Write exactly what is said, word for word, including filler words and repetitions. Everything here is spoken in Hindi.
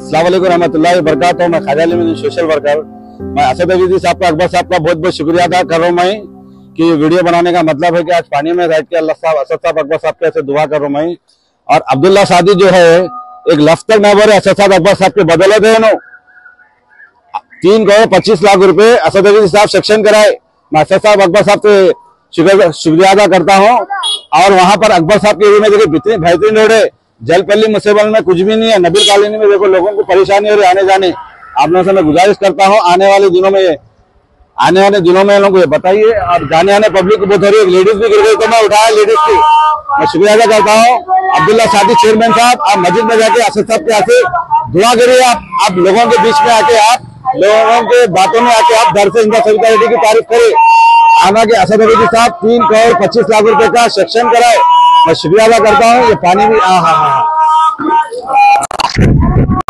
अस्सलाम वालेकुम रहमतुल्लाहि व बरकातहू। मैं ख्वाजा अली सोशल वर्कर। मैं असद अजीजी साहब का, अकबर साहब का बहुत बहुत शुक्रिया अदा कर रहा हूँ मैं कि वीडियो बनाने का मतलब है कि आज पानी में बैठ के अल्लाह साहब, असद साहब, अकबर साहब के ऐसे दुआ कर रहा हूँ मैं। और अब्दुल्ला सादी जो है एक लफ्तर नंबर है असद साहब अकबर साहब के बदौलत है नो तीन करोड़ पच्चीस लाख रुपए असद अजीजी साहब सेक्शन कराए। मैं असद साहब अकबर साहब से शुक्रिया अदा करता हूँ। और वहां पर अकबर साहब के एरिया में देखिए इतनी बेहतरीन रोड है। जलपल्ली मुसेबल में कुछ भी नहीं है। नबील कॉलोनी में देखो लोगों को परेशानी हो रही है आने जाने। आप लोगों से मैं गुजारिश करता हूँ आने वाले दिनों में आने वाले दिनों में लोगों को ये बताइए। और जाने आने पब्लिक को बहुत हो रही है। लेडीज भी गिर गई तो मैं उठाया लेडीज की। मैं शुक्रिया अदा करता हूँ अब्दुल्ला सादी चेयरमैन साहब। आप मस्जिद में जाके असद साहब के आके दुआ करिए। आप आप लोगों के बीच में आके आप लोगों के बातों में आके आप दर से इंदा सविता की तारीफ करें। आना के असद अजीजी साहब तीन करोड़ पच्चीस लाख रुपए का सेक्शन कराए। मैं शुक्रिया अदा करता हूँ। ये पानी भी आ हा हा